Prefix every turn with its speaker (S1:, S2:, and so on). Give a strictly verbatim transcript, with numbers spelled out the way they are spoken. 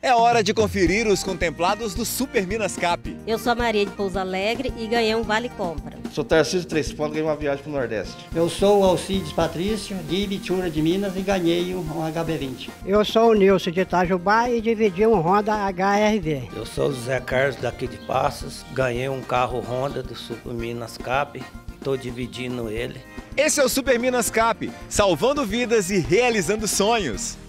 S1: É hora de conferir os contemplados do Super Minas Cap.
S2: Eu sou a Maria de Pouso Alegre e ganhei um Vale Compra.
S3: Sou Tarcísio Três Pontos, ganhei uma viagem para o Nordeste.
S4: Eu sou o Alcides Patrício, de Ibitura de Minas, e ganhei um H B vinte.
S5: Eu sou o Nilson de Itajubá e dividi um Honda H R V.
S6: Eu sou o Zé Carlos daqui de Passos, ganhei um carro Honda do Super Minas Cap, estou dividindo ele.
S1: Esse é o Super Minas Cap, salvando vidas e realizando sonhos.